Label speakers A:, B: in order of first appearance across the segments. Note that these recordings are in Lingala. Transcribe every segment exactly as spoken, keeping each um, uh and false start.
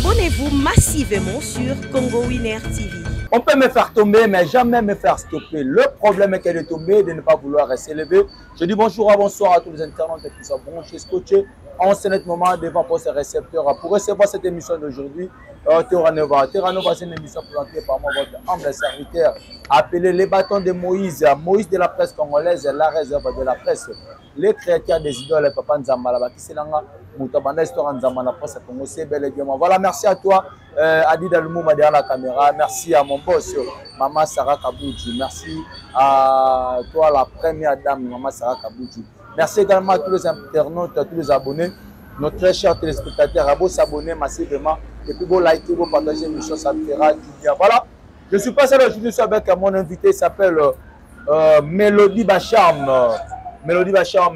A: Abonnez-vous massivement sur Congo Winner T V.
B: On peut me faire tomber, mais jamais me faire stopper. Le problème est qu'elle est tombée, de ne pas vouloir s'élever. Je dis bonjour à bonsoir à tous les internautes qui sont branchés, scotchés en ce moment devant pour ces récepteurs. Pour recevoir cette émission d'aujourd'hui, euh, Terra Nova. Terra Nova, c'est une émission présentée par moi, votre humble serviteur, appelé les bâtons de Moïse. Moïse de la presse congolaise, la réserve de la presse. Les créateurs des idoles, Papa Nzambala, qui c'est là, Moutabanda, histoire Nzambala, presse Congo, c'est bel et bien. Voilà, merci à toi, euh, Adi Dalmouma derrière la caméra. Merci à mon boss, Maman Sarah Kabouji. Merci à toi, la première dame, Maman Sarah Kabouji. Merci également à tous les internautes, à tous les abonnés, nos très chers téléspectateurs, à vous s'abonner massivement et puis vous liker, vous partager l'émission, ça me fera du bien. Voilà, je suis passé aujourd'hui avec mon invité, il s'appelle euh, Mélodie Bacharme. Mélodie Bacharme,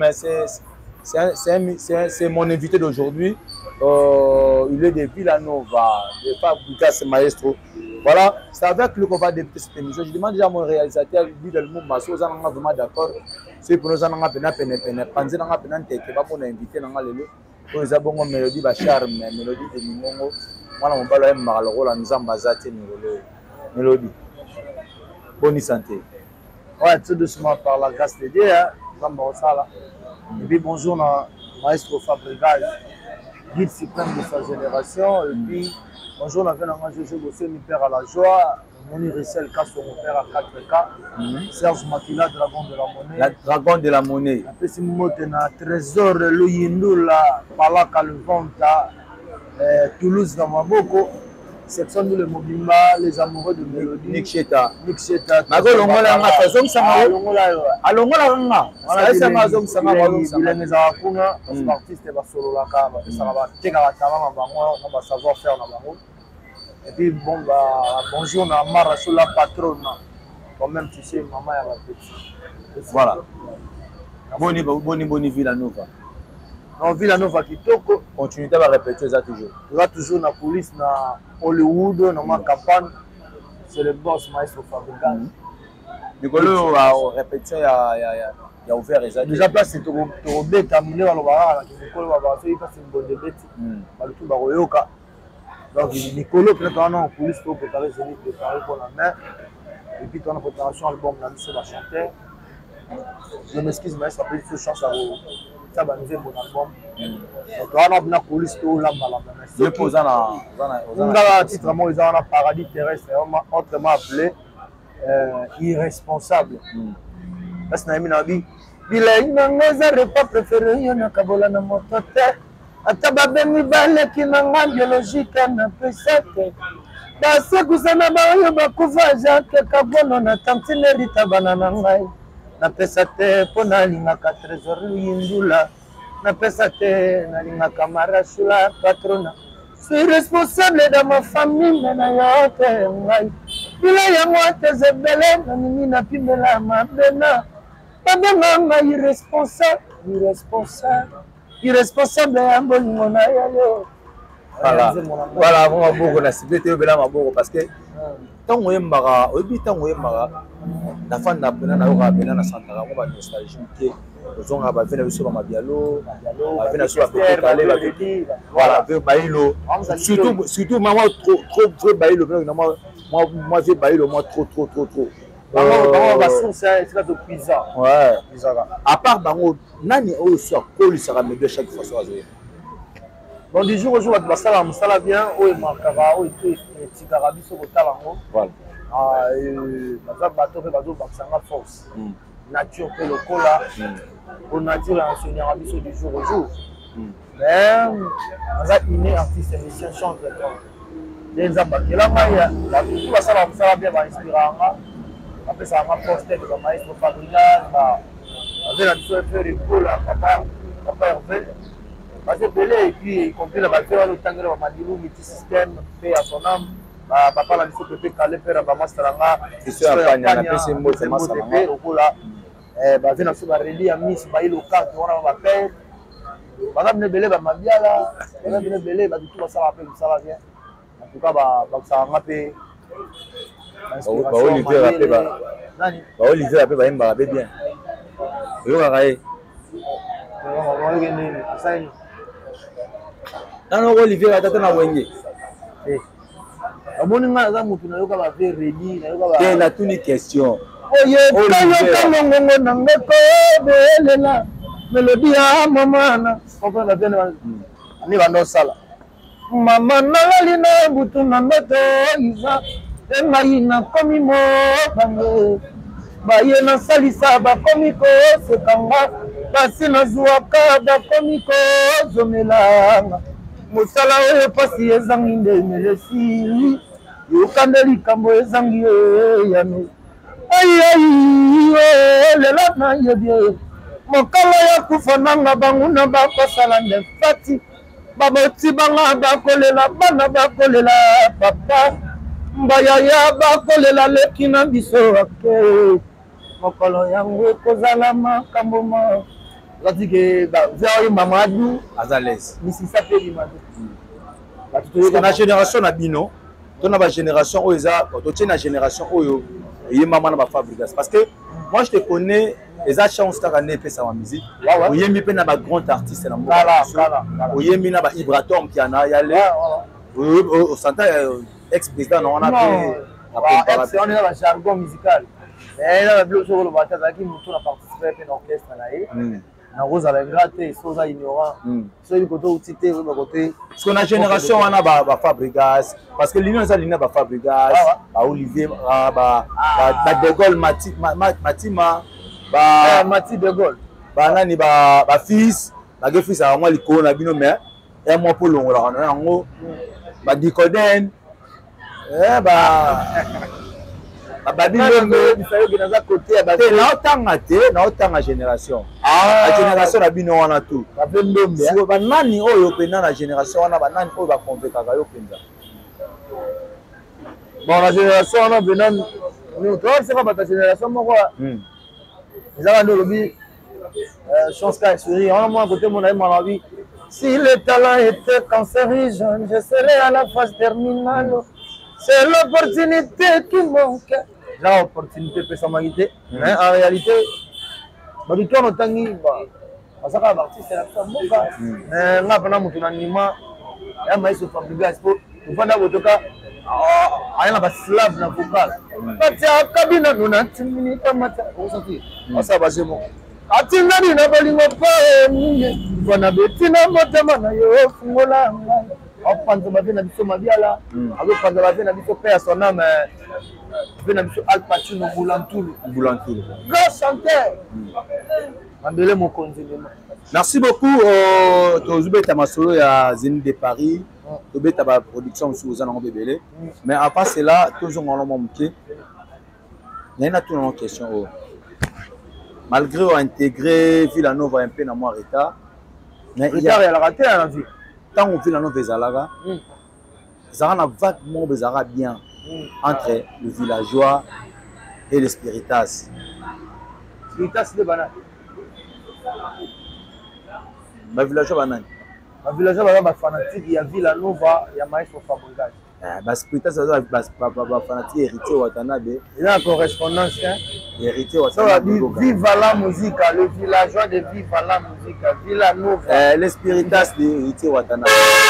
B: c'est mon invité d'aujourd'hui. Euh, il est de Villanova, de Fabrikas Maestro. Voilà, c'est avec lui qu'on va débuter cette émission. Je demande déjà à mon réalisateur, lui, de l'Mouma, si vous êtes vraiment d'accord, si pour nous, on a peine à peine, peine, penser dans la peine, on va pour inviter dans le lieu. Nous avons Mélodie Bacharme, Mélodie de Nimongo. Moi, on va le faire le rôle, nous avons Bazati, Mélodie. Bonne santé.
C: Ouais, tout doucement par la grâce de Dieu, nous avons ça là. Et puis bonjour, Maestro Fabrikas, guide suprême de sa génération. Et puis bonjour, on a fait un jeu de mon père à la joie. Moni Rissel Kasso, mon père à quatre K. Serge Makila, dragon de la monnaie.
B: La dragon de la monnaie.
C: Après, si vous avez un trésor, le Yindoula, Palaka, le Vanta, Toulouse, dans Maboko. Section de le Mobimba, les amoureux de Mélodie.
B: Nick Cheta.
C: Nick Cheta.
B: Mago Longola nga fazong sama. Alongola nga. Sai sama zong sama balong sama.
C: Il est zakuna, parce que l'artiste va solo la cave, ça va teka la talent na bango, on va savoir faire na bango. Et puis bon bah bonjour na Mara sur la patronne. Quand même tu sais maman elle va petite.
B: Voilà. Boni boni boni Villanova.
C: En Villanova Kitoko,
B: continue à répéter ça toujours.
C: Tu vas toujours dans la police, dans Hollywood, dans ma campagne. C'est le boss Maestro Fabrikas.
B: Nicolas a répété, il a ouvert les ailes.
C: Déjà, place, c'est au bête, à Mille, à l'Obara, qui est Nicolas Babasso, il passe une bonne bête. Le tout Baroyoka. Donc, Nicolas, peut-être en en police, pour préparer ce livre, préparer pour la main. Et puis, ton préparation, album, la mission, la chanter. Je m'excuse, mais ça peut être une chance à vous. Ça va nous faire mon album. Donc, on a bien police tout là,
B: le posant là.
C: On a un titre, moi, ils ont un paradis terrestre, autrement appelé irresponsable. Parce que nous avons dit, il a une repas préféré, il y a un kabola dans mon tête. Atababe mi bale qui n'a pas biologique, n'a pas cette. Dans ce que ça n'a pas eu ma couvage, que kabono na tantineri tabanana ngai. Na pesa te pona linga ka trésor yindula na pesa te na linga kamara sula patrona. Je suis responsable de ma famille na yote ngai bila ya mwate zebele na mimi na pimela mabena baba mama irresponsable irresponsable irresponsable ya bolingo na yo.
B: Voilà voilà vraiment beaucoup la cité bela maboko parce que tant on yembara obi tant on yembara la fin na pena na yoka pena na santara ko ba nostalgie ke ozonga ba vena biso ba mabialo ba vena so ba petale ba petit voilà ve bailo surtout surtout maman trop trop trop bailo na moi moi j'ai bailo moi trop trop trop trop
C: maman ba source c'est là de pizza
B: ouais pizza à part bango nani o so ko li sera me de chaque fois so azoye.
C: Bon, du jour au jour, on va bien, on va faire des tigarabi sur le talent.
B: Voilà.
C: On va bateau, on va faire force. Nature, le cola. On nature, on se nira du jour au jour. Mais, on a une artiste, émission chante. Les abaké, la maille, la tout va ça va bien, va inspirer. Après, ça va poster le Maestro Fabrikas. On va faire des cola, papa, papa Hervé. Parce que Belé, et puis, y compris la bataille, le tangle, le madilou, le petit système, paix à son âme, papa l'a dit que peut caler, faire un masteranga,
B: c'est sûr, il y a un peu de mots, c'est masteranga.
C: Au là, bah, vient à se barrer, à Miss, bah, il au cas, on a ma paix. Madame ne Belé, bah, ma bien là, madame ne Belé, bah, du tout, ça va faire, ça va bien. En tout cas, bah, ça va m'appeler.
B: Bah, Olivier, va faire, bah, Olivier, va faire, bah, il va bien. Il va faire. Non, non, Olivier, attends, on a Wenge.
C: Eh. Amoni nga za mutu na yoka ba faire redi na yoka ba.
B: Et na tuni question.
C: Oye kayo kamongo na ngeko belela. Melody ya mama na. Papa na tena ni bando sala. Mama na lina butu na mbeto iza. Enga ina komi mo bango. Baye na salisa ba komi ko sekanga. Basi na zuaka ba komi ko zomelanga. Musala oyo pasi ezangi nde melesi. Yokande likambo ezangi yano. Ai ai lela na yebie. Mokala ya kufananga banguna bakosala nde fati. Baboti banga bakolela bana bakolela papa. Mbaya ya bakolela leki na biso ake. Mokolo yango kozala makambo ma. Lati ke ba zao Mamadou
B: Azalès.
C: Misisa pe limado.
B: La génération na bino, ton na ba génération oyo eza, to tient na génération oyo et maman na ba Fabrigas parce que moi je te connais les chance ta année pe sa musique. Oyemi pe na ba grand artiste na moi. Oyemi na ba Ibratom qui en a yale. Au Santa ex-président on a fait
C: on est dans le jargon musical. Et là le jour le matin qui nous tourne à participer à l'orchestre là. Na rose avec gratte soza ignorant so il côté outité au côté
B: parce qu'on a génération on a ba ba Fabrigas parce que l'union ça l'union ba Fabrigas ba Olivier ba ba De Gaulle Mati Matima ba
C: Mati De Gaulle
B: ba nani ba ba fils ba ge fils a moi liko na bino mais et moi pour longola na ngo ba Dicoden eh ba Babylone
C: na côté ba
B: na otanga te na otanga génération la génération na bino wana tout si ba nani oyo pena na génération wana ba nani oyo ba convaincre ka yo penza
C: bon la génération wana bena nous toi c'est pas ta génération moko ils ont le lobby chance qu'a sourire on moi côté mon ami mon vie si le talent était cancérigène je serais à la phase terminale c'est l'opportunité qui manque. La opportunité peut s'amagiter, mais en réalité, bah du tout on tangi bah parce que l'artiste c'est la femme moka. Mais là pendant mon tournament, il m'a dit Fabrigas pour pendant votre cas, ah il a pas slave na vocal. Parce que cabine nous n'a timini comme ça, on sorti. On ça va c'est bon. Atinga ni na bolingo pa ni, bona betina motema na yo fungola. On pense que la vie ma biala, avec quand la vie na biso père son âme, vie na biso Al Pacino Boulantoul,
B: Boulantoul.
C: Grand chanteur. Mandele mon continuellement.
B: Merci beaucoup euh Tozube Tamasolo ya Zénith de Paris, Tobé ta production sous Zanango Bébélé. Mais à part cela, toujours en l'homme moqué. Il y a une autre question. Malgré avoir intégré Villanova un peu dans mon état,
C: mais il y a la raté à la vie.
B: Tant qu'on fait la nouvelle Zalaga, ça a vaguement bien entre le villageois et les spiritas.
C: Spiritas, c'est des bananes.
B: Ma villageois banane.
C: Ma villageois banane, fanatique, il y a Villanova, il y a Maestro Fabrigas.
B: Ma spiritas, c'est un fanatique héritier Watanabe.
C: Il y a une correspondance.
B: Héritier Watanabe.
C: Viva la musique, le villageois de Viva la musique, Villanova.
B: Les spiritas de héritier Watanabe.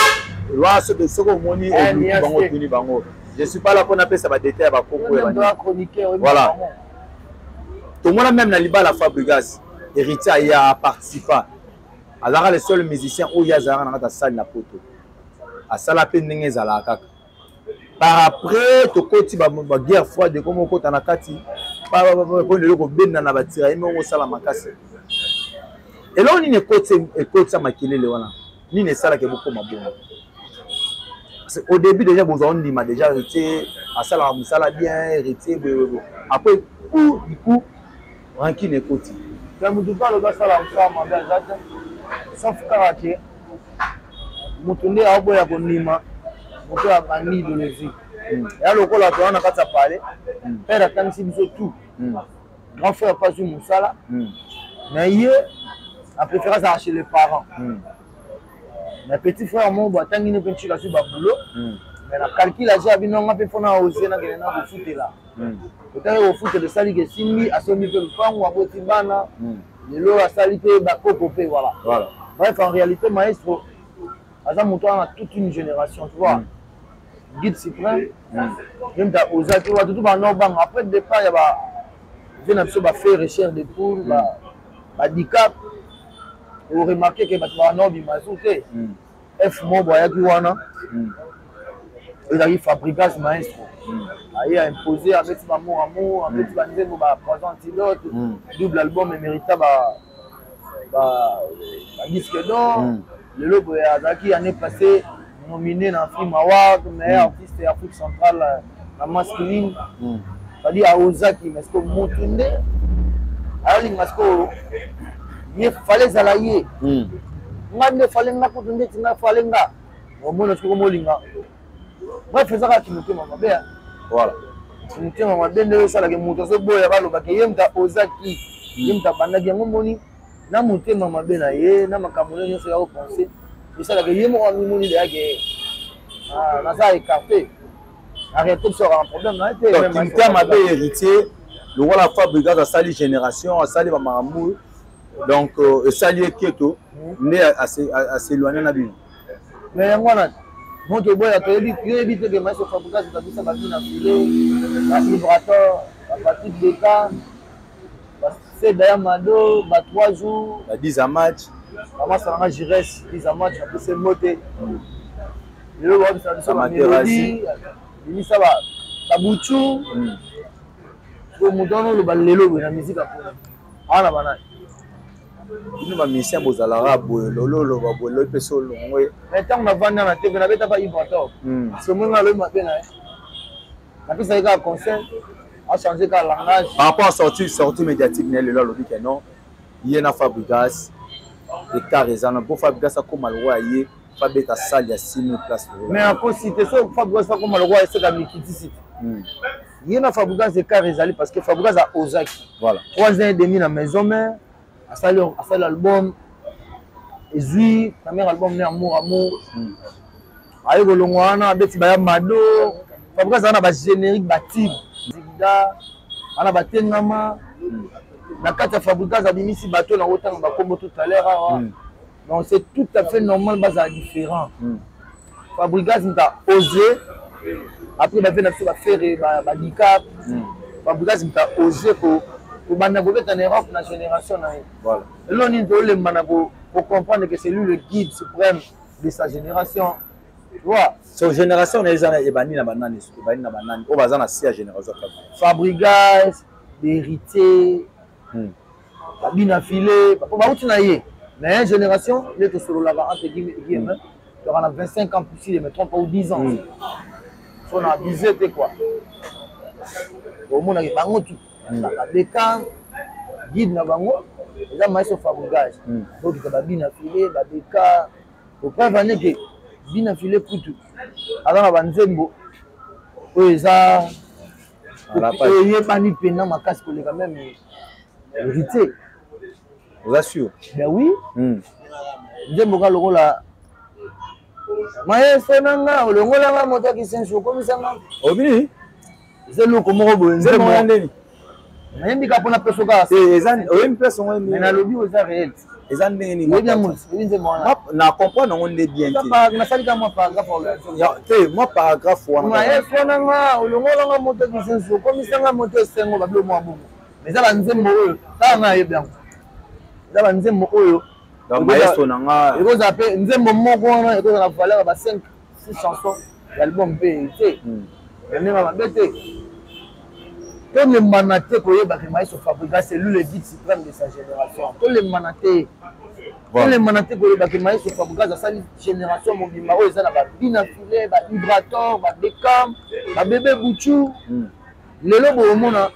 B: Je ne suis pas là pour appeler ça va détailler à voilà. Tout le monde même dans l'Iba la Fabrigas, héritier a participé. Alors les seuls musiciens où il y a Zara dans la salle na poto. À salle peine n'engage à la kaka. Par après, tu côté ba guerre froide comme au côté na kati. Par pour le logo ben na batira et on sala makasi. Et là on y ne côté et côté ça makile le wana. Ni ne sala ke beaucoup mabongo. Au début déjà vous on dit m'a déjà hérité à sala musala bien hérité après ou du coup ranki ne côté.
C: Quand vous dites le gars sala musala bien sauf karaté. Mutunde aboya konima. Moto a bani de musique. Et alors qu'on a fait on a qu'à parler. Père a quand même tout. Grand frère pas du musala. Mais hier a préféré arracher les parents. Mais petit frère mon boit tant qu'il peinture là sur boulot. Mais la calcul a déjà bien on a fait fona oser na gena na foot là. Peut-être au foot de sali que simi a son niveau de pango a botibana. Le lot a sali pe ba kokopé voilà. Voilà. Bref en réalité maestro Azam on a toute une génération tu vois. guide suprême même ta ozaki wa tout ba no bang après départ ya ba vient absolu ba faire recherche de poule ba ba handicap vous remarquez que ba no bi mazute F mobo ya ki wana il a eu Fabregas maestro il a imposé avec amour amour avec banzembo ba trois antidote double album mérita ba ba disque d'or le lobo ya zaki année passée nominé dans film award meilleur artiste Afrique centrale la masculine c'est-à-dire à Ozaki mais que Mutunde ali masko il fallait zalaye ngande fallait nga kutunde tinga fallait nga au moins tu comme linga moi faisais ça qui me tient mabe
B: voilà
C: me tient mabe nde ça la ke muto so boya ba lo ba ke yemta Ozaki yemta bandaki yango moni na motema mabe na ye na makambo nyonso ya penser et ça la ke yemo wa mimoni de yake ah na ça écarté arrêtez sur un problème là était
B: donc il tient mabe héritier le roi la Fabregas a sali génération a sali ba mamu donc euh, sali keto né à s'éloigner na bino
C: mais yango na moto boya to yebi yebi te que maître Fabregas ta bisa ba bina filé la vibrateur la partie de cas c'est d'ailleurs Mado, bah trois jours,
B: bah dix à match,
C: comment ça va Gires, dix à match, après c'est moté. Le web ça ça va mélodie, il ça va, ça bouchou. Pour mouton le balelo la musique à fond. Ah la banane.
B: Il m'a mis un beau zalara boy, lolo lo ba boy, le peso lo ngwe.
C: Mais tant on a vendu na T V, na beta pas vibrateur. Ce moment le matin là. Na pisa ika concert. A changé le langage.
B: Par rapport à sortie, sortie médiatique, il y a le que non. Il y a Fabregas, des cas raisonnants. Pour Fabregas, comme le roi, il y a Fabregas salle, il y a six mille places.
C: Mais encore si tu sais, Fabregas, comme le roi, c'est comme Mikiti. Il y a Fabregas des cas raisonnants parce que Fabregas a Ozaki.
B: Voilà.
C: Trois ans et demi dans la maison, mais à ça l'album. Et puis, la meilleure album, Amour, Amour. Avec le Longwana, avec Mado. Fabregas a un générique bâti. On a battu Nama, la carte Fabregas a mis ici bateau dans autant de tout à l'heure. Donc c'est tout à fait normal, mais différent. Fabregas a osé, après il a fait faire un handicap. Fabregas a osé pour manaboler en Europe la génération.
B: Voilà.
C: Et là on est le manabo pour comprendre que c'est lui le guide suprême de sa génération. Tu vois?
B: Son génération, on est les bannis na banane, les bannis na banane. On va dans la génération.
C: Fabregas, l'héritier, la bina filé, on va où tu n'as eu. Mais une génération, il est sur la variante guillemets, il y aura vingt-cinq ans plus, il ne me trompe pas, ou dix ans. On a abusé, c'est quoi? Au monde, il y a un autre. La bécane, guide na bango, il y a maïs au Fabregas. Donc, il y a la bina filé, la bécane. Au prévenir que bina filé pour tout. Alors, on a Nzembo. Oui, ça. Il n'y a pas ni pénal, ma casse pour les quand même hérité.
B: Vous assure?
C: Ben oui. Nzembo, quand le rôle là. Maïs, Nanga, le rôle là, mon qui s'est chaud comme ça.
B: Oh, oui.
C: C'est le comment on veut.
B: Nzembo,
C: mais il dit qu'on a plus de gars.
B: Et ils ont une place, on
C: a le but aux réel.
B: Ils ont une
C: oui, bien, moi.
B: Na comprendre, on est bien.
C: Moi, paragraphe.
B: Moi, paragraphe.
C: Moi, est-ce qu'on a le rôle là, mon qui s'est chaud comme ça, mon qui s'est chaud, le moi. Mais ça va nous aimer. Ça va bien. Ça va nous aimer.
B: Donc, maestro nanga.
C: Et vous appelez, nous aimons mon coin, et vous avez valeur à cinq, six chansons, l'album P. Et même à ma bête. Comme le manaté, c'est lui le guide suprême de sa génération. Comme le manaté, comme le manaté, c'est sa génération, mon bimaro, ils ont la bina filet, la vibrateur, la décam, la bébé bouchou. Le lobo au monde,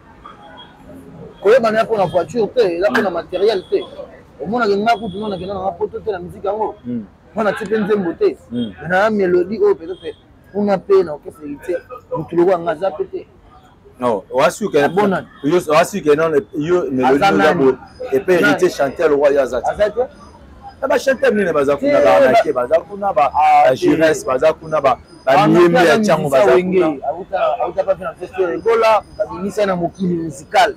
C: quand on a pour la voiture, là pour le matériel, au monde, il y a un coup de monde qui a un poteau de la musique en haut. On a typé une beauté. On a une mélodie, oh, peut-être, on a payé, on a fait, on trouve un gazap pété.
B: Non, on a su que bon, on a su que non, yo mélodie et puis il était chanté le roi Yazat. Ça va chanter ni baza kuna ba anake baza kuna ba Gires baza kuna ba ba miemi ya chango baza kuna.
C: Auta auta pas faire festival Ebola, babinisa na mokili musical.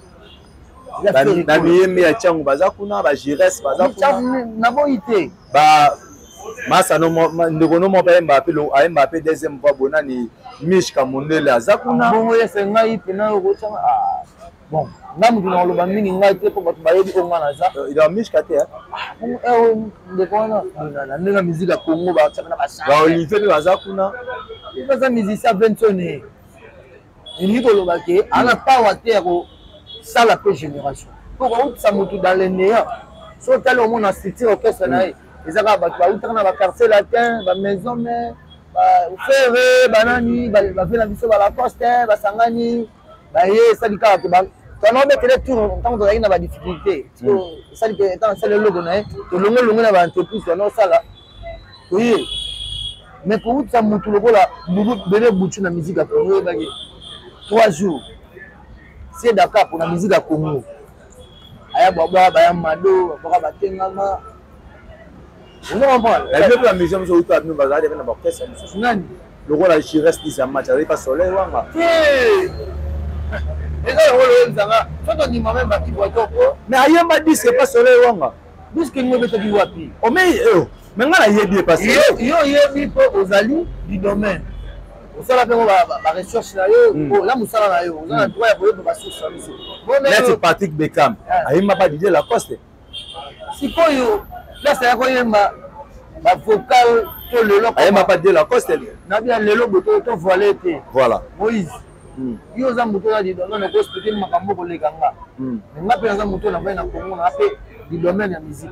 B: Na miemi ya chango baza kuna ba Gires baza kuna.
C: Na boité.
B: Ba Massa no ndeko no mo pa Mbappé lo a Mbappé deuxième fois bonani Mishka Mondele azakuna
C: bongo yese ngai pena ko tsanga ah bon namu dina lo ba mingi ngai te ko ba yebi ko ngana za
B: il a Mishka te
C: bon eh ndeko na na ndinga musique ya Congo ba tsaka na ba sa
B: ba Olivier azakuna
C: il va za musicien Benson il ko lo ba ke ana power te ko sala pe génération pour ko sa mutu dans les néants so tali au monde cité orchestre na ezaka ba ba utaka na ba quartier latin ba maison mais ba ferré banani ba ba fait la biso ba la poste ba sangani ba ye ça dit ka ba to no be kele tour tant que na ba difficulté so ça dit que tant c'est le logo na to longo longo na ba entreprise no sala oui mais pour ça mutu logo la bubu bele butu na musique à Congo ba trois jours c'est Dakar pour la musique à Congo aya baba ba ya mado ba ba tengama on comprend
B: la vie de la maison so uta no bazade na ba kesa musu
C: nani
B: logo la chiresse di sa match avec pas soleil wanga
C: eh eza wolo nzanga toto ni mama ba kibwa toko
B: mais ayema dit c'est pas soleil wanga
C: puisque ngo beto bi wapi
B: o mais eh mais ngala yebi pas
C: yo yo yebi po ozali du domaine osala pe ba ba recherche na yo o la musala na yo ozala droit ya boyo ba source service
B: bon mais Patrick Beckham ayema pas Didier Lacoste
C: sikoyo là c'est ko yemba ba vocal to lelo
B: ayema pas Didier Lacoste
C: na bien lelo boto to voilé te
B: voilà
C: Moïse yo za muto ya di domaine ko expliquer makambo ko lekanga nga pe za muto na ba na Congo na pe di domaine ya musique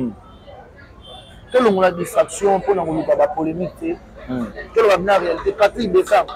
C: to longo la distraction pour na ko ba polémique te que la réalité Patrick Beckham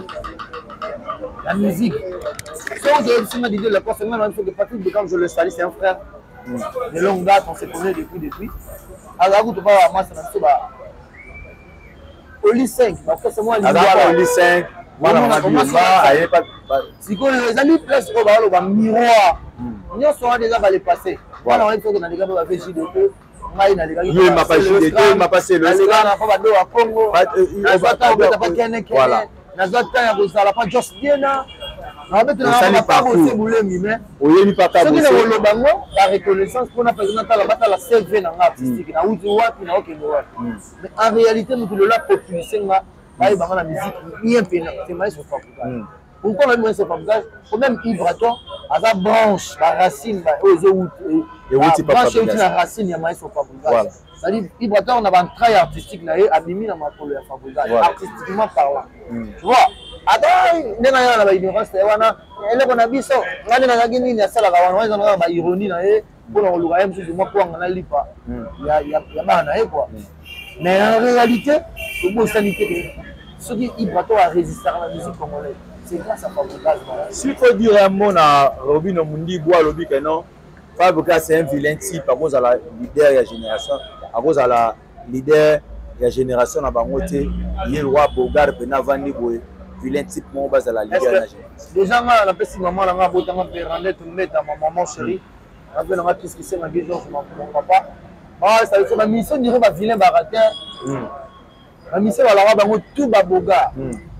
C: la musique quand je suis dit la personne même que Patrick Beckham je le salue c'est un frère de longue date on se connaît depuis depuis alors vous pas à moi ça na ba Oli cinq parce que c'est moi
B: Oli cinq moi na mabima aye pas
C: siko les amis presque au ba ba miroir nous sommes déjà va les passer voilà on est que dans les gars va faire J D P ngai na les
B: il m'a pas J D P m'a passé le
C: les gars na pas do à Congo na zata ba pas kene kene na zata ya kozala pas just bien na na beto na pas bosser boulemi mais
B: oyeli pas ka bosser
C: ce que le bango la reconnaissance pour na président la bata la C V na artistique na uti wapi na okendo wapi mais en réalité nous le la population nga ba ba na musique bien pena c'est mais sur Fabugaz pourquoi même moins sur Fabugaz ou même Ibraton à sa branche la racine ba ozo uti
B: et uti pas
C: branche uti na racine ya mais sur Fabugaz c'est-à-dire Ibraton on a un travail artistique là et abimi na makolo ya Fabugaz artistiquement parlant tu vois attends ndena yana ba ignorance wana ele kona biso ngani na ngini ni asala ka wana wana na ba ironie na e pour on luka même chose moi pour ngana lipa ya ya ya bana e quoi mais en réalité le beau sanité que ce qui Ibraton a résisté à la musique congolaise c'est grâce à Fabugaz.
B: S'il faut dire un mot à Robin Mundi Bois Lobi que non Fabugaz c'est un vilain type à cause de la leader de la génération à cause de la leader de la génération na bangote il roi Bogard Benavandi Boy vilain type mon base à la leader de la génération
C: déjà nga la petite maman la nga botanga pe rendre tout mettre à ma maman chérie avec la qu'est-ce qui c'est ma gueule mon papa ah ça veut dire ma mission dirait ba vilain baratin ma mission la nga bango tout ba Bogard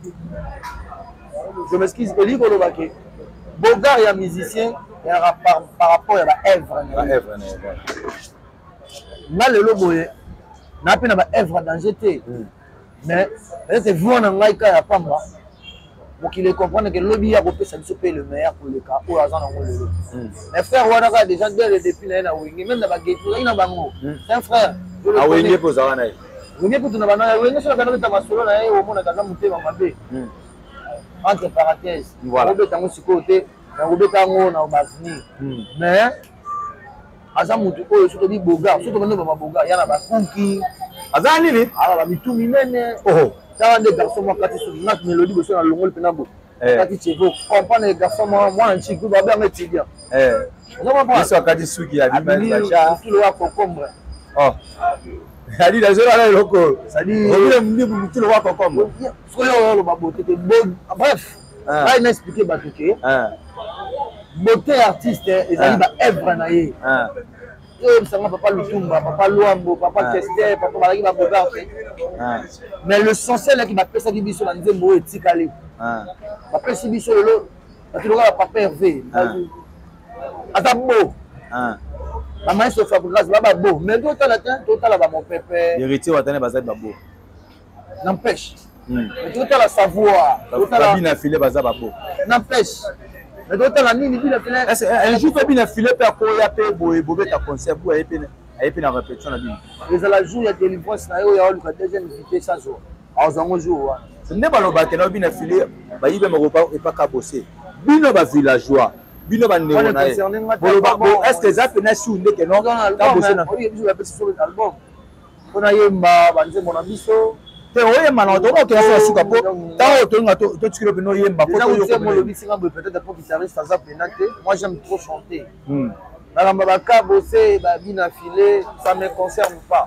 C: je m'excuse Eli Kolobake Bogard ya musicien ya par par rapport à la œuvre
B: la œuvre
C: na lelo boye na pe na ba œuvre danger te mais c'est vous en ngai ka ya pamba pour qu'il comprenne que lobby ya ko pesa biso pe le meilleur pour le cas ou azan ngo lelo mais frère wana ka déjà dès le depuis na na wingi même na ba geto ina bango c'est un frère
B: a wingi pour ça na
C: wingi pour na bana wingi so ka na ta masolo na yo mona kaza mutema mabe entre parenthèses
B: voilà
C: ko betango sikote na ko betango na bazini mais aza mutu oyo soki di Bogard soki bano ba Bogard yana ba konki
B: aza nini
C: ala ba mitu minene oh ta nde garçon mo kati so na mélodie bo so na longol pena bo kati chevo comprendre les garçons mo moi nchi ko ba ba metidia
B: eh
C: on va pas
B: ça kati suki ya bima cha
C: tout le wa concombre
B: oh ali la zone là loko
C: ça dit
B: on dit mbi tout le wa concombre
C: so yo lo ba boté bref ah il expliquer ba tuké ah beauté artiste et ça va œuvre na ye ah et ça papa Lutumba papa Luambo papa Kester papa Malaki ba Bogard ah mais le essentiel qui va pesa di biso na nzembo etikali ah ba pesa biso lelo ba tuloka papa Hervé ata bo ah La main se fabrique, c'est pas beau. Mais tout à la fin, tout à la mon pépé.
B: Héritier, Watane Bazad Babo.
C: N'empêche. Mais tout à la savoir. Tout à la
B: bien affilé Bazad Babo.
C: N'empêche. Mais tout à la ligne, il a fait.
B: Un jour, tu bien affilé par quoi il y a payé Bobé ta concert pour aller payer la répétition la vie.
C: Les à la jour, il y a des livres, il y a le deuxième invité ça jour. Alors, un jour.
B: Ce n'est pas le bâtiment bien affilé, il va me repas et pas qu'à bosser. Bino ba villageois. Bino ba néonaï. Est-ce que ça peut naître ou n'est que non? Quand bosser na.
C: Oui, je l'appelle sur l'album. On a yemba, banze mon abiso.
B: Te oyemba na to ko ça suka po. Ta to nga to to tsikilo bino yemba po to
C: yo mo lobi singa peut-être pour guitariste ça penate. Moi j'aime trop chanter. Hmm. Na ba ka bosser ba bina filé, ça me concerne pas.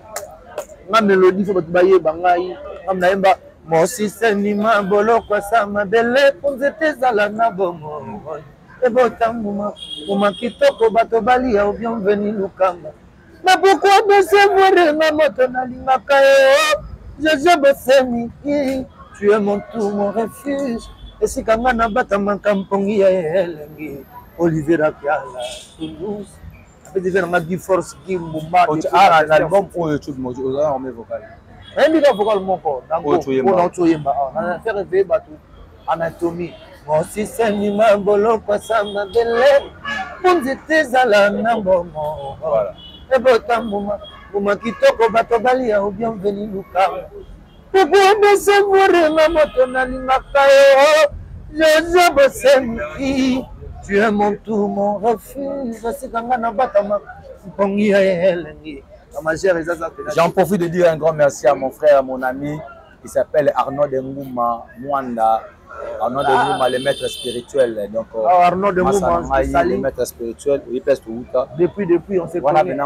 C: Ma mélodie faut ba yeba ngai. Am na yemba Mosi senima bolo kwa sama bele punzete zala na bomo ebo tambuma uma kitoko bato bali ya bienvenue lukamba na pourquoi baisser voir na moto na lingaka yo je je bosemi tu es mon tout mon refuge et si kanga na bata mankampongi ya elengi Olivier Piala Toulouse après dire na gi force gi mbumba
B: ah l'album pour YouTube moi on met vocal.
C: Un million vocal mon corps, d'accord. On a tué ma, on a fait rêver bateau. Anatomie. Moi si c'est ni ma bolo quoi ça m'a belé. On était à la nambo. Voilà. Et botam mouma, mouma qui toko bateau balia ou bienvenue Luka. Pourquoi me se voir ma moto na limakayo? Je je bossemi. Tu es mon tout mon refuge. C'est quand on a battu ma pongi ya elengi.
B: J'en profite de dire un grand merci à mon frère, à mon ami, qui s'appelle Arnaud Dengouma Mwanda. Arnaud Dengouma, le maître spirituel. Donc,
C: oh, Arnaud Dengouma,
B: le maître spirituel, il pèse tout.
C: Depuis, depuis, on s'est
B: connus.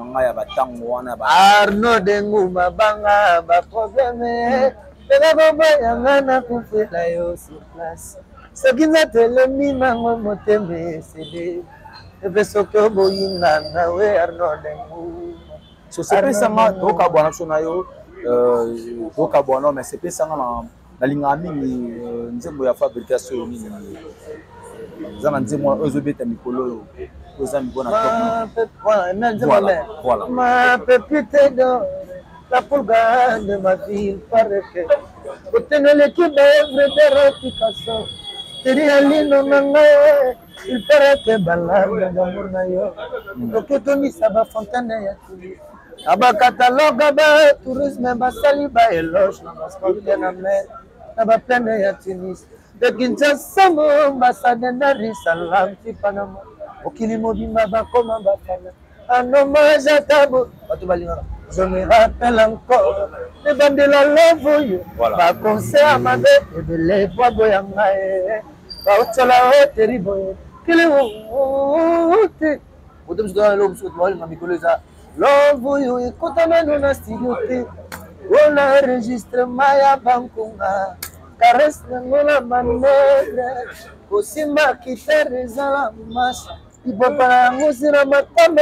C: Arnaud Dengouma, banga, ba problème. Baba yangana kufela yo sur place. Ce qui n'a tellement mis ma moteme, c'est des soko boyina na we Arnaud Dengouma.
B: So c'est pas ça nga toka bwana sonayo euh toka bwana mais c'est pas ça nga na linga mingi nzembo ya fabrication mingi zana nzembo ozobeta mikolo ozami bona
C: top voilà nzembo voilà ma pépite de la pulga de ma vie paraît que obtenir l'équipe d'œuvre d'érotication Terialino nanga il paraît que balade d'amour na yo donc Tony Saba Fontaine ya tuli aba catalogue ba tourisme ba sali ba eloge na bascolte na mer na ba pleine ya Tunis de Kinshasa mo ambassade na Dar es Salaam ti Panama okili mobimba ba koma ba fana un hommage à Tabo bato balinga je me rappelle encore les bandes de la love ba concert ma be de les bois boyanga ba otala hoteli boy kile wote odem zwa lo msot mo ma mikoleza Love you, écoute maintenant na studio te. On a enregistré Maya Bankunga. Caresse la manègre. Kosimba qui te rezala mas. Ipo para ngusira matame.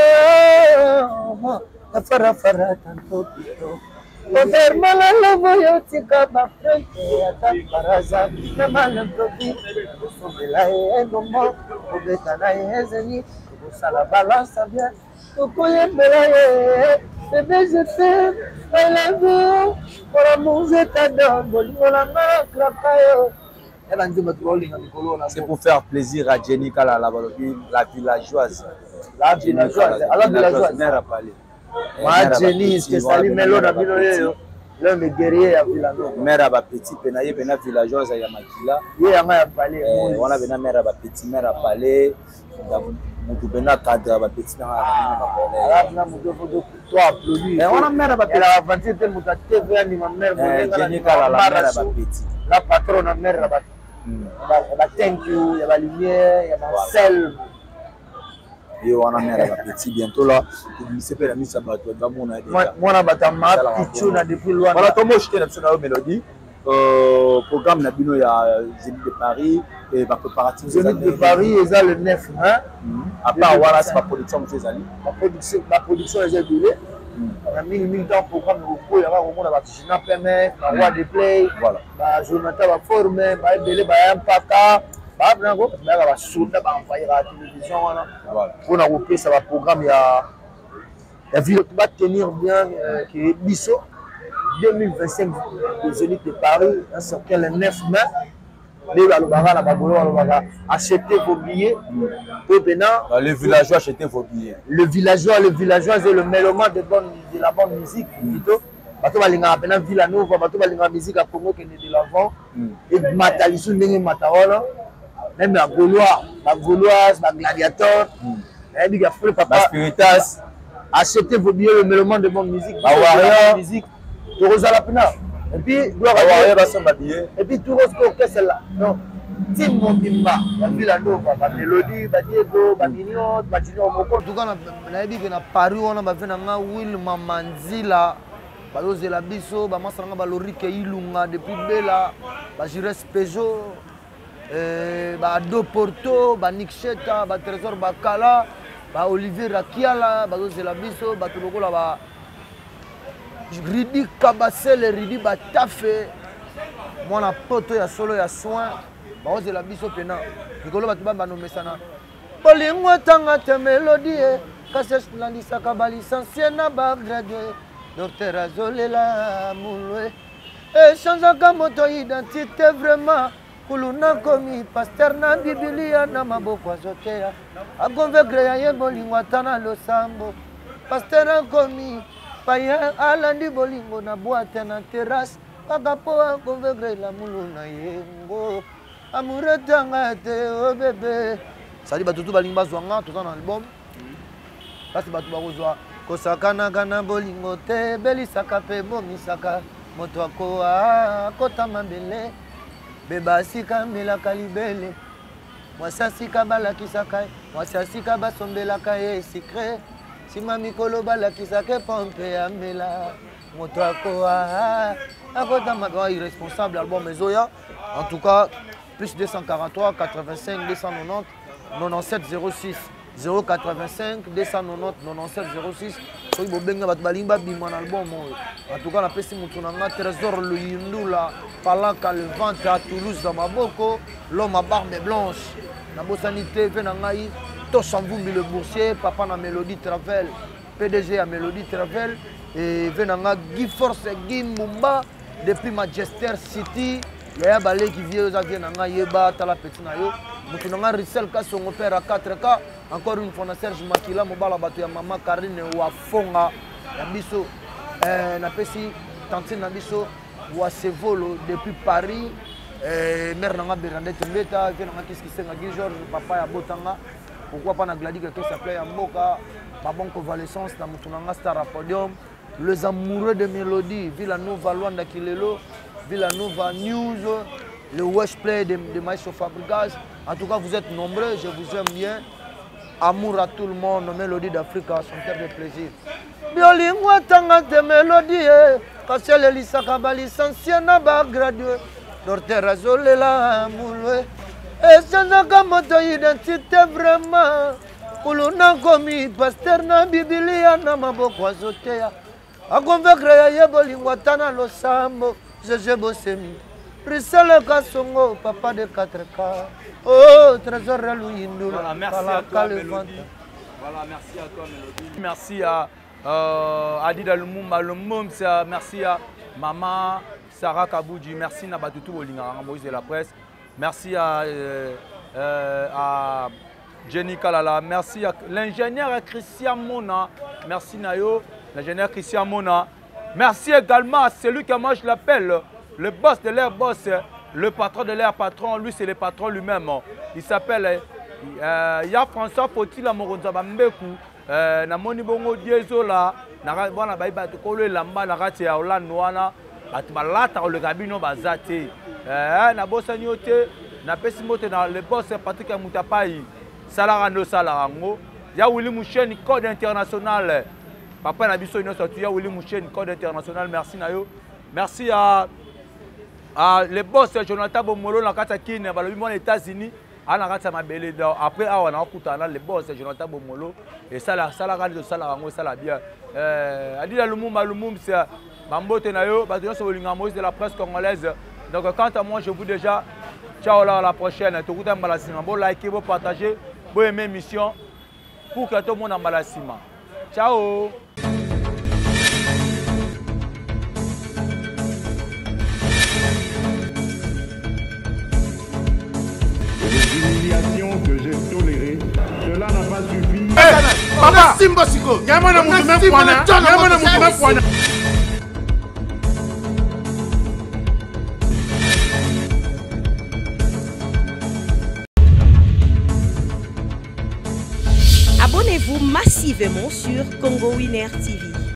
C: Afara fara tanto pito. Oferma la love you tika ba frente ata paraza. Na malam profi. Sobela e gomo. Obeta na ezeni. Sala balance bien. Okoye belaye, bébé je t'aime, I love you, pour l'amour je t'adore, bolingo la main, clapayo.
B: C'est pour faire plaisir à Jenny Kala, la, la villageoise.
C: La villageoise, alors villageoise.
B: Mère a parlé.
C: Moi Jenny, c'est Sali Melo na bino l'homme guerrier à Villano.
B: Mère a petit, penaye bena villageoise à Yamakila.
C: Yé a ma parlé.
B: On a bena mère a petit, mère a parlé. Mutu bena cadre ba petit na
C: ala na mutu foto to applaudi
B: et on a mère ba
C: elle a vingt te mutu T V ni ma mère
B: Jenny Kala la mère ba petit
C: la patronne na mère ba ba thank you ya ba lumière ya ba sel
B: et on a mère ba petit bientôt là il se fait la mise à bateau ba mona déjà
C: moi na bata ma pichuna depuis loin
B: voilà comment je t'ai na mélodie euh programme na bino ya Zénith de Paris et ma préparatif
C: Zénith de Paris et ça le neuf hein
B: à part voilà c'est ma production monsieur Zali
C: ma production ma production est durée on a mis mille temps programme beaucoup il y a au monde ba Gina Permet ba Roi de Play
B: voilà
C: ba Jonathan ba former ba Belé ba Impaka Il va soldat va envoyer à la télévision. Pour nous couper ça va programme il y a la ville va tenir bien que Bisso deux mille vingt-cinq les Zénith de Paris un certain le neuf mai. Les Babaga acheter vos billets pour maintenant.
B: Les villageois achetaient vos billets.
C: Le villageois, le villageois c'est le mélomane de bonne de la bonne musique plutôt. Bato balinga pena Villanova, bato balinga musique à Congo qui est de l'avant et matalisu ndenge mataola même la Gaulois, la Gauloise, la Gladiator. Et bien frère papa
B: Spiritas
C: achetez vos billets le mélomane de bonne musique.
B: La Warrior
C: musique. Torosa la pena. Et puis gloire
B: à Warrior va s'en billets.
C: et puis tout rose que c'est là. Non. Tim Mondimba, la Villanova, la Mélodie, la Diego, la Mignon, la Gino Moko. En tout cas, on a dit que na Paris on a fait na Will Mamanzila. Baloze la biso, ba masanga balorike ilunga depuis Bela, ba Jires Peugeot, euh ba Do Porto, ba Nikcheta, ba Trésor Bakala, ba Olivier Rakiala, baloze la biso, ba tulokola ba Ridi Kabasele, Ridi Batafe, mwana poto ya solo ya soin, baloze la biso pena. Nikolo batuba ba nomesana. Bolingo tanga te mélodie, kasesh landisa ka licencié na ba gradué. Docteur Azolela Mouloué et changeaka moto identité vraiment kuluna komi pasteur na Biblia na maboko azotea akonvekre ya ye bolingo atana losambo pasteur akomi paya alandi bolingo na boîte na terrasse kaka po akonvekre la mulu na yengo amuretanga te o bébé sali batutu balingi bazwanga toza na album kasi batu bakozwa kosakana kana bolingo te belisaka pe bomisaka moto akoa akota mabele beba sika melaka libele mwasi asika balakisaka mwasi asika basombelaka ye secret sima mikolo balakisaka pompe ya mela moto akoa akota mabele irresponsable album ezoya en tout cas plus deux cent quarante-trois quatre-vingt-cinq deux cent quatre-vingt-dix quatre-vingt-sept zéro six zéro quatre-vingt-cinq deux cent quatre-vingt-dix quatre-vingt-sept zéro six. soki bobenga bato balingi babima na album oyo en tout cas napesi motu na nga Trésor Luyindula Palaka le ventre à Toulouse na maboko l'homme à barbe blanche nabosani te mpe na ngai Tosha Mvumbi le boursier papa na Mélodie Travel P D G ya Mélodie Travel et mpe na nga Guy Force Guy Mbumba depuis Manchester City yaya baleki vie oza vie na ngai yeba tala peti na yo motu na nga Rissel Kasongo père à quatre K encore une fois na Serge Makila mobala bato ya mama Karine Wafonga na biso euh na pesi tantine na biso wa Sevolo depuis Paris euh mère na nga Bernadette Mbeta vient na qu'est-ce qui senga Guy Georges papa ya Botanga pourquoi pas na Gladi que ça plaît ya Mboka ba bon convalescence na motu na nga Star Podium les amoureux de Mélodie Villanova Luanda Kilelo Villanova News le Wesh Play de, de Maestro Fabregas. En tout cas vous êtes nombreux, je vous aime bien. Amour à tout le monde, Mélodie d'Africa, son terre de plaisir. Biolingwa tanga te mélodie, kasele lisaka ba licencié na ba gradué. Docteur Azolela Mouloué. Et changeaka moto identité vraiment. Kuluna komi pasteur na Biblia na maboko azotea. Akonvekre ya ye bolingwa tana losambo, Jeje Bosemi. Rissel Kasongo, papa de quatre K. Oh, Trésor Luyindula.
B: Voilà, merci à toi, Mélodie. Voilà, merci à toi, Mélodie. Merci à euh, Adida Lumumba, Lumumba, merci à Maman Sarah Kaboudji, merci à Batutu Olinga, Moïse de la presse. Merci à, euh, euh, à Jenny Kalala, merci à l'ingénieur Christian Mona, merci Nayo, l'ingénieur Christian Mona. Merci également à celui que moi je l'appelle le boss de l'air boss, le patron de l'air patron, lui c'est le patron lui-même. Il s'appelle euh, Ya François Potila Moronza Bambeku, euh, na moni bongo diezola, na bona baiba tokolo lamba na rati ya Olanwana, batbalata le gabino bazate. Euh na bosani ote, na pesi mote na le boss Patrick Mutapai, salara no salarango. Ya Willy Mouchen code international. Papa na biso ino sorti ya Willy Mouchen code international, merci nayo. Merci à Ah, le boss Jonathan Bomolo na kata kine balobi mo États-Unis ana kata mabele après awa na kutana le boss Jonathan Bomolo et ça la ça la radio ça la rango ça la bien euh Adila Lumumba Lumumba c'est Bambote na yo ba de la presse congolaise donc quant à moi je vous déjà Ciao là, à la prochaine. Tout le monde bon liker, bon partager, bon aimer l'émission pour que tout le monde en malassima. Ciao.
D: Les humiliations que j'ai tolérées, cela n'a pas suffi.
E: Papa, Simba Siko. Yamana Moutoumé Fouana. Yamana Moutoumé Fouana.
A: Abonnez-vous massivement sur Congo Winner T V.